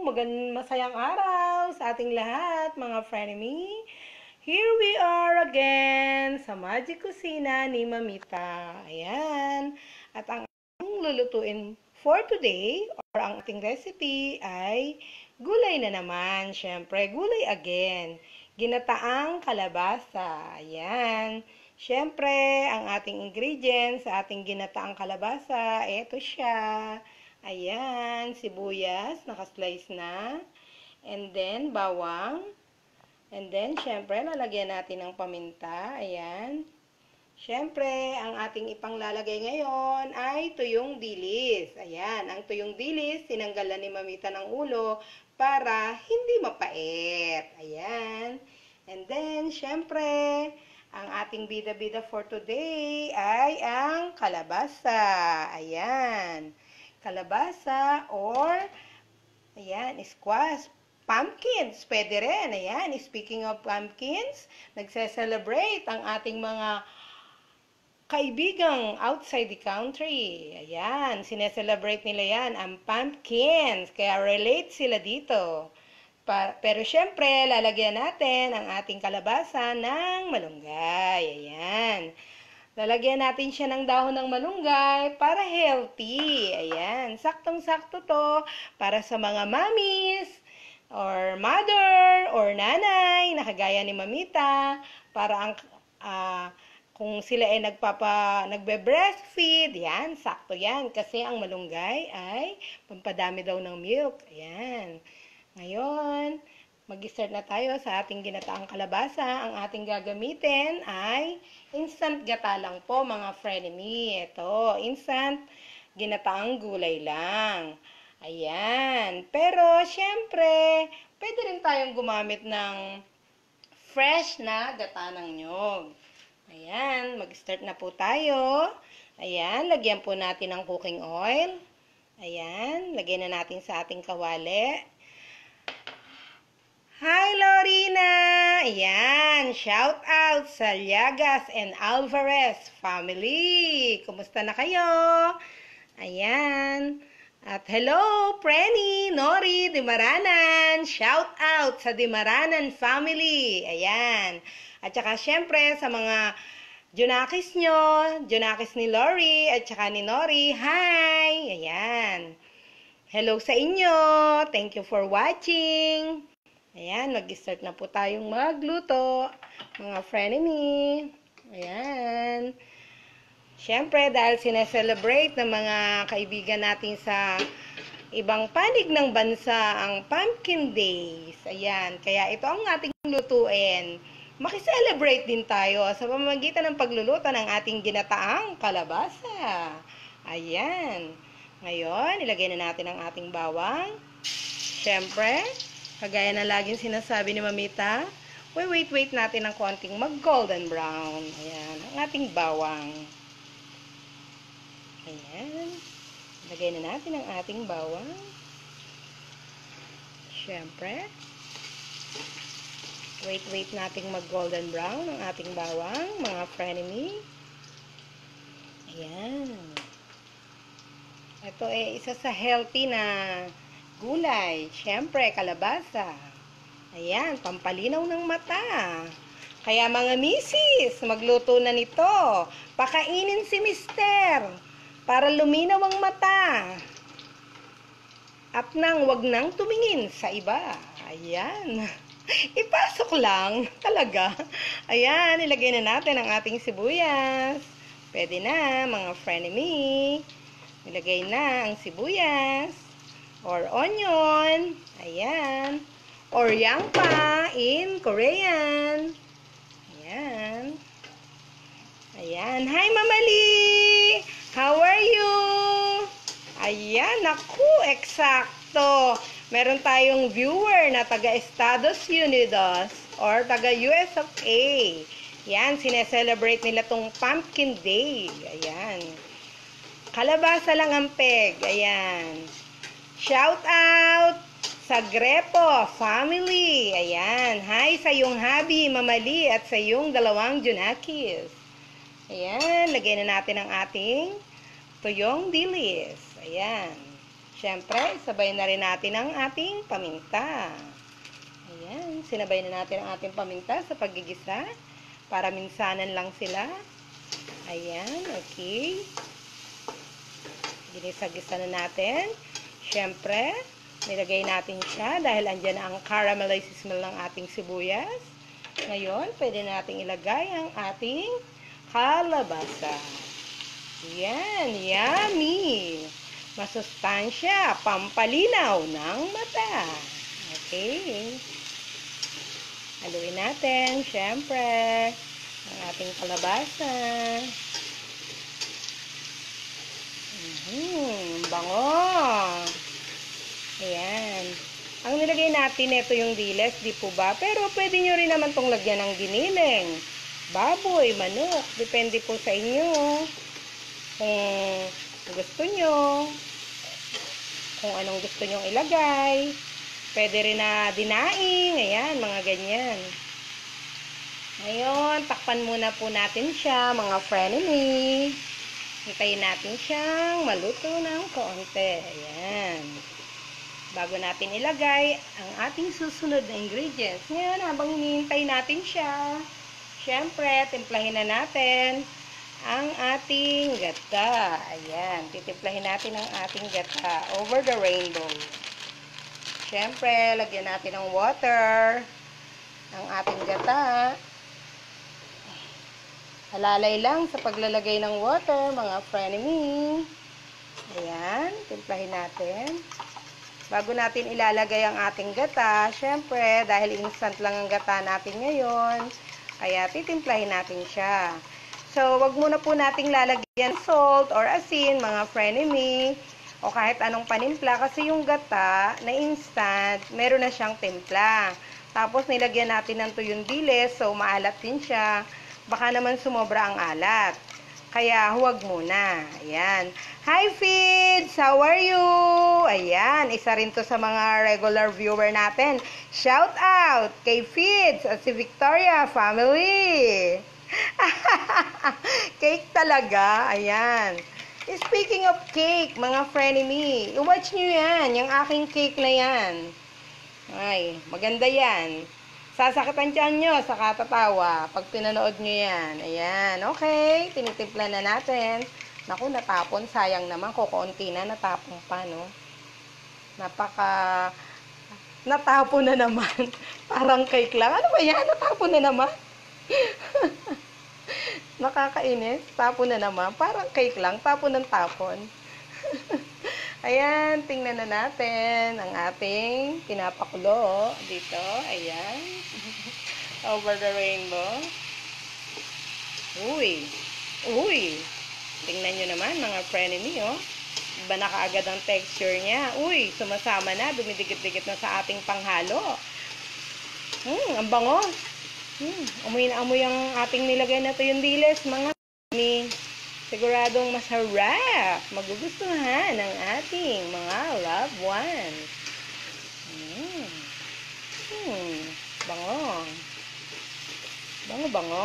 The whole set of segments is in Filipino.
masayang araw sa ating lahat, mga frenemy. Here we are again sa Magic Kusina ni Mamita. Ayan. At ang ating lulutuin for today, or ang ating recipe ay gulay na naman. Siyempre, gulay again. Ginataang kalabasa. Ayan. Siyempre, ang ating ingredients sa ating ginataang kalabasa, ito siya. Ayan, sibuyas, nakaslice na. And then, bawang. And then, syempre, lalagyan natin ng paminta. Ayan. Syempre, ang ating ipanglalagay ngayon ay tuyong dilis. Ayan, ang tuyong dilis, tinanggalan ni Mamita ng ulo para hindi mapait. Ayan. And then, syempre, ang ating bida-bida for today ay ang kalabasa. Ayan. Kalabasa or, ayan, squash. Pumpkins, pwede rin. Ayan, speaking of pumpkins, nagse-celebrate ang ating mga kaibigang outside the country. Ayan, sineselebrate nila yan, ang pumpkins. Kaya relate sila dito. Pero syempre, lalagyan natin ang ating kalabasa ng malunggay. Ayan. Lalagyan natin siya ng dahon ng malunggay para healthy. Ayan. Saktong-sakto to para sa mga mommies or mother or nanay na kagaya ni Mamita para ang kung sila ay nagbe-breastfeed, yan, sakto yan kasi ang malunggay ay pampadami daw ng milk. Ayan. Ngayon, mag-start na tayo sa ating ginataang kalabasa. Ang ating gagamitin ay instant gata lang po, mga frenemy. Ito, instant ginataang gulay lang. Ayan. Pero, syempre, pwede rin tayong gumamit ng fresh na gata ng nyog. Ayan, mag-start na po tayo. Ayan, lagyan po natin ng cooking oil. Ayan, lagyan na natin sa ating kawali. Hi, Lorina! Ayan, shout out sa Llagas and Alvarez family. Kumusta na kayo? Ayan. At hello, Prenny, Nori, Dimaranan. Shout out sa Dimaranan family. Ayan. At saka syempre sa mga Junakis nyo, Junakis ni Lori, at saka ni Nori. Hi! Ayan. Hello sa inyo. Thank you for watching. Ayan, mag-start na po tayong magluto, mga frenemy. Ayan. Siyempre, dahil sineselebrate ng mga kaibigan natin sa ibang panig ng bansa ang Pumpkin Days. Ayan, kaya ito ang ating lutuin. Makiselebrate din tayo sa pamamagitan ng pagluluto ng ating ginataang kalabasa. Ayan. Ngayon, ilagay na natin ang ating bawang. Siyempre, kagaya na laging sinasabi ni Mamita, wait natin ng konting mag-golden brown. Ayan, ang ating bawang. Ayan. Lagay na natin ang ating bawang. Siyempre. Wait nating mag-golden brown ang ating bawang, mga frenemy. Ayan. Ito ay isa sa healthy na gulay. Siyempre, kalabasa. Ayan, pampalinaw ng mata. Kaya mga misis, magluto na nito. Pakainin si mister para luminaw ang mata. At wag nang tumingin sa iba. Ayan. Ipasok lang. Talaga. Ayan, ilagay na natin ang ating sibuyas. Pwede na, mga frenemy. Ilagay na ang sibuyas. Or onion. Ayan. Or yangpa in Korean. Ayan. Ayan. Hi, Mamali! How are you? Ayan. Naku, eksakto. Meron tayong viewer na taga Estados Unidos or taga US of A. Ayan. Sineselebrate nila tong Pumpkin Day. Ayan. Kalabasa lang ang peg. Ayan. Shout out sa Grepo family. Ayan. Hi sa iyong hubby, Mamali, at sa iyong dalawang Junakis. Ayan. Lagay na natin ang ating tuyong dilis. Ayan. Siyempre, sabay na rin natin ang ating paminta. Ayan, sinabay na natin ang ating paminta sa paggigisa para minsanan lang sila. Ayan, okay. Ginisa-gisa na natin. Siyempre, nilagay natin siya dahil andyan na ang caramelized smell ng ating sibuyas. Ngayon, pwede nating ilagay ang ating kalabasa. Yan, yummy! Masustansya, pampalinaw ng mata. Okay. Haluin natin, syempre, ang ating kalabasa. Bango! Ayan. Ang nilagay natin, ito yung diles, di po ba? Pero pwede nyo rin naman tong lagyan ng giniling, baboy, manok. Depende po sa inyo. Kung gusto nyo, kung anong gusto nyong ilagay. Pwede rin na dinaing, ayan, mga ganyan. Ngayon, takpan muna po natin siya, mga frenemy. Hintayin natin siyang maluto ng konti. Ayan. Bago natin ilagay ang ating susunod na ingredients. Ngayon, habang hinihintay natin siya, syempre, timplahin na natin ang ating gata. Ayan, titimplahin natin ang ating gata over the rainbow. Syempre, lagyan natin ng water ang ating gata. Halalay lang sa paglalagay ng water, mga frenemy. Ayan, timplahin natin. Bago natin ilalagay ang ating gata, syempre, dahil instant lang ang gata natin ngayon, kaya titimplahin natin siya. So, wag muna po nating lalagyan salt or asin, mga frenemy, o kahit anong panimpla, kasi yung gata na instant, meron na siyang timpla. Tapos, nilagyan natin ng tuyong dilis, so maalat din siya. Baka naman sumobra ang alat. Kaya, huwag muna. Ayan. Hi, Fids! How are you? Ayan, isa rin to sa mga regular viewer natin. Shout out kay Fids at si Victoria family. Cake talaga. Ayan. Speaking of cake, mga frenemy, i-watch nyo yan, yung aking cake na yan. Ay, maganda yan. Sasakatan tiyan nyo sa katatawa pag pinanood nyo yan. Ayan, okay. Tinitimpla na natin. Naku, natapon. Sayang naman. Kukunti na. Natapon pa, no? Natapon na naman. Parang cake lang. Ano ba yan? Natapon na naman. Nakakainis. Tapon na naman. Parang cake lang. Tapon ng tapon. Ayan. Tingnan na natin ang ating pinapakulo. Dito. Ayan. Over the rainbow. Uy. Uy. Tingnan nyo naman, mga frenemy, oh. Iba na kaagad ang texture niya. Uy, sumasama na. Dumidikit-dikit na sa ating panghalo. Ang bango. Amoy na amoy ang ating nilagay na to yung diles, mga frenemy. Siguradong masarap. Magugustuhan ng ating mga loved ones. Bango. Bango-bango.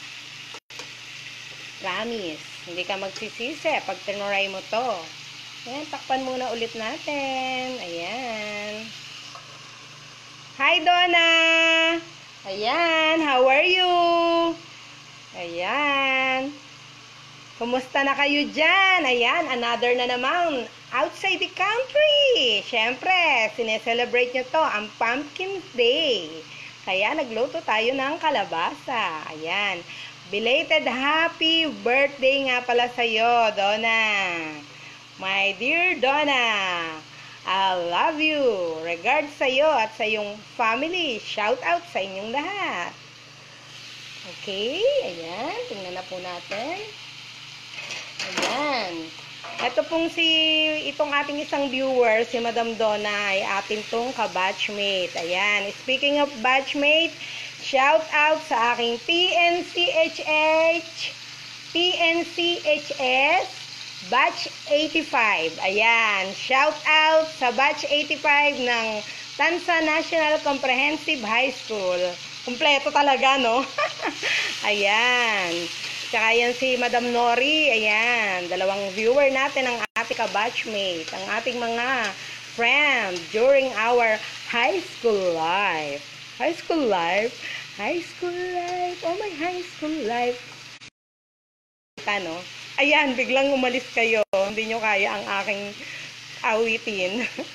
Promise. Hindi ka magsisisi pag tinuray mo to. Ayan, takpan muna ulit natin. Ayan. Hi, Donna! Ayan, how are you? Ayan. Kumusta na kayo dyan? Ayan, another na namang outside the country. Siyempre, sineselebrate nyo to, ang Pumpkin Day. Kaya nagluto tayo ng kalabasa. Ayan. Belated happy birthday nga pala sa'yo, Donna. My dear Donna, I love you. Regards sa'yo at sa iyong family. Shout out sa inyong lahat. Okay, ayan. Tingnan na po natin. Ayan. Ito pong itong ating isang viewer, si Madam Donna, ay atin tong ka-batchmate. Ayan. Speaking of batchmate, shout out sa aking PNCHS Batch 85. Ayan. Shout out sa Batch 85 ng Tansa National Comprehensive High School. Kumpleto talaga, no? Ayan. Tsaka yan si Madam Nori. Ayan, dalawang viewer natin ang ating ka-batchmate, ang ating mga friend during our high school life. High school life. High school life. Oh my high school life. Ano? Ayan, biglang umalis kayo. Hindi nyo kaya ang aking awitin.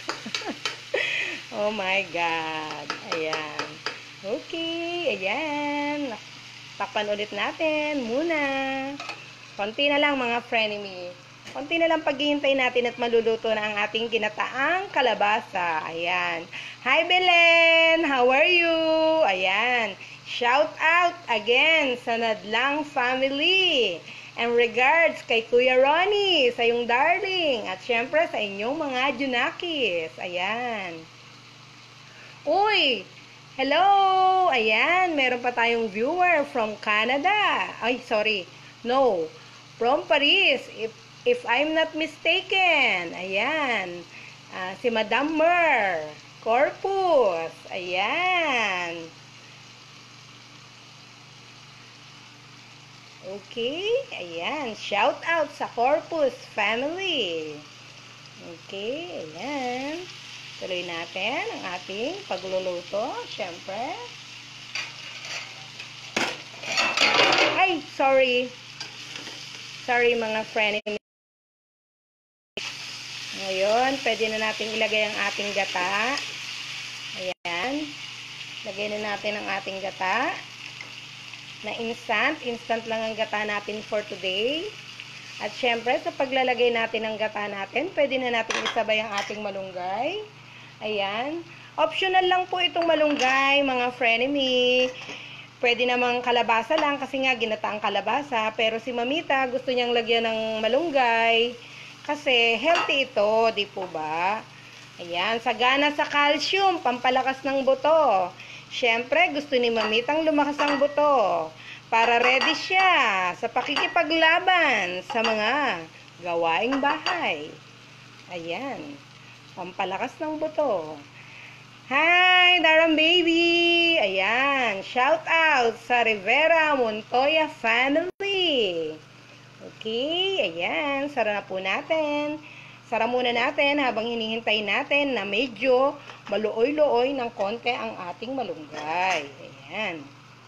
Oh my God. Ayan. Okay, ayan. Takpan ulit natin muna. Konti na lang mga frenemy. Konti na lang paghihintay natin at maluluto na ang ating ginataang kalabasa. Ayan. Hi Belen! How are you? Ayan. Shout out again sa Nadlang family. And regards kay Kuya Ronnie, sa iyong darling. At syempre sa inyong mga Junakis. Ayan. Uy! Hello! Ayan, meron pa tayong viewer from Canada. Ay, sorry. No. From Paris, if I'm not mistaken. Ayan. Si Madam Mer. Corpus. Ayan. Okay. Ayan. Shout out sa Corpus family. Okay. Ayan. Tuloy natin ang ating pagluluto, syempre. Ay, sorry. Sorry mga friend. Ngayon, pwede na natin ilagay ang ating gata. Ayan. Lagay na natin ang ating gata. Na instant. Instant lang ang gata natin for today. At syempre, sa paglalagay natin ng gata natin, pwede na natin isabay ang ating malunggay. Ayan. Optional lang po itong malunggay, mga frenemy. Pwede namang kalabasa lang kasi nga ginataang kalabasa. Pero si Mamita gusto niyang lagyan ng malunggay kasi healthy ito, di po ba? Ayan. Sagana sa calcium, pampalakas ng buto. Siyempre, gusto ni Mamitang lumakas ang buto para ready siya sa pakikipaglaban sa mga gawaing bahay. Ayan. Pampalakas ng buto. Hi, Daram Baby! Ayan, shout out sa Rivera Montoya family. Okay, ayan, sara na po natin. Sara muna natin habang hinihintay natin na medyo maluoy-luoy ng konti ang ating malunggay. Ayan.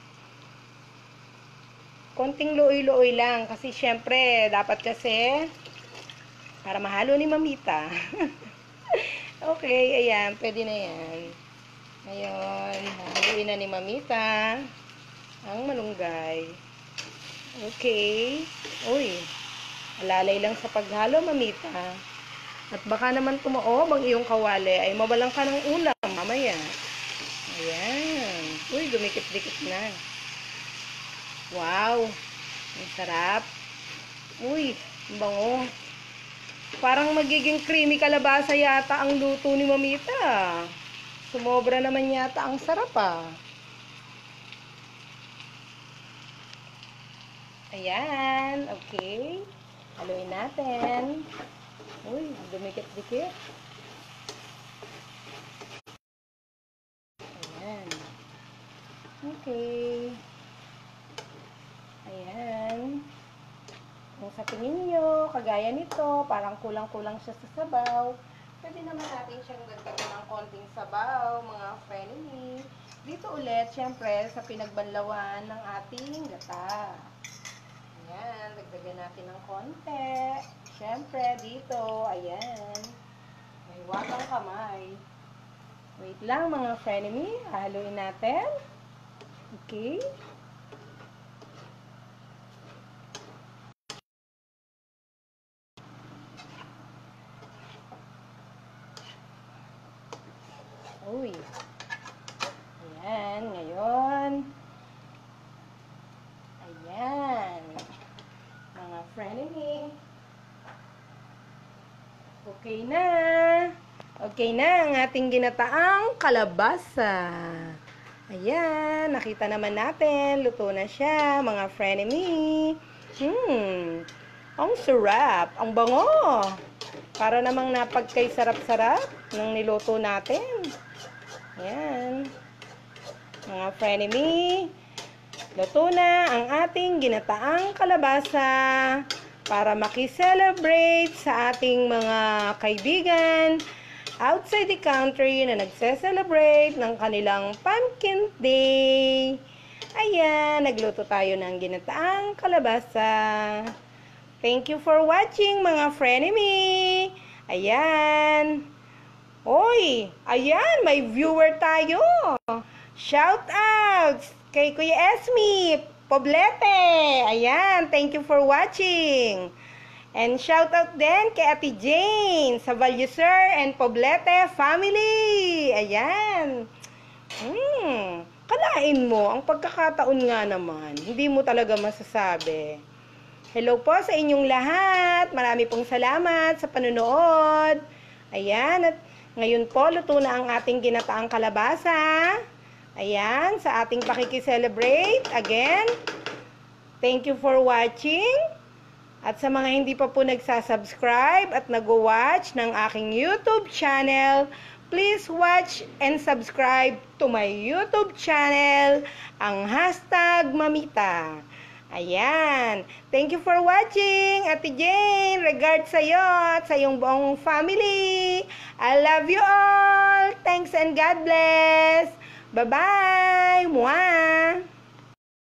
Konting luoy-luoy lang kasi syempre dapat kasi para mahalo ni Mamita. Okay, ayan. Pwede na yan. Ngayon, haluin na ni Mamita ang malunggay. Okay. Uy, alalay lang sa paghalo, Mamita. At baka naman tumaob ang iyong kawali ay mawalan ka ng ulam mamaya. Ayan. Uy, dumikit-dikit na. Wow. Ang sarap. Uy, ang bango. Parang magiging creamy kalabasa yata ang luto ni Mamita. Sumobra naman yata ang sarap ah. Ayan, okay. Haluin natin. Uy, dumikit-dikit. Ayan. Okay. Ayan. Kung sa tingin nyo, kagaya nito, parang kulang-kulang siya sa sabaw, pwede naman natin siyang dagdagan ng konting sabaw, mga frenemy. Dito ulit, syempre, sa pinagbanlawan ng ating gata. Ayan, dagdagan natin ng konti. Syempre, dito, ayan. May watang kamay. Wait lang, mga frenemy. Haluin natin. Okay. Uy. Ayan, ngayon. Ayan. Mga frenemy. Okay na. Okay na ang ating ginataang kalabasa. Ayan, nakita naman natin. Luto na siya, mga frenemy. Ang sarap. Ang bango. Para namang napagkay sarap-sarap ng niluto natin. Ayan. Mga frenemy. Luto na ang ating ginataang kalabasa para makiselebrate sa ating mga kaibigan outside the country na nagse-celebrate ng kanilang Pumpkin Day. Ayan, nagluto tayo ng ginataang kalabasa. Thank you for watching, mga frenemy. Ayan. Oy, ayan, may viewer tayo. Shout out kay Kuya Esme Poblete. Ayan, thank you for watching. And shout out din kay Ate Jane sa Valuser and Poblete family. Ayan. Kalain mo, ang pagkakataon nga naman, hindi mo talaga masasabi. Hello po sa inyong lahat. Marami pong salamat sa panunood. Ayan, at ngayon po, luto na ang ating ginataang kalabasa. Ayan, sa ating pakikiselebrate. Again, thank you for watching. At sa mga hindi pa po nagsasubscribe at nag-watch ng aking YouTube channel, please watch and subscribe to my YouTube channel, ang #Mamita. Ayan. Thank you for watching, Ate Jane. Regards sa'yo at sa iyong buong family. I love you all. Thanks and God bless. Bye-bye. Mwah.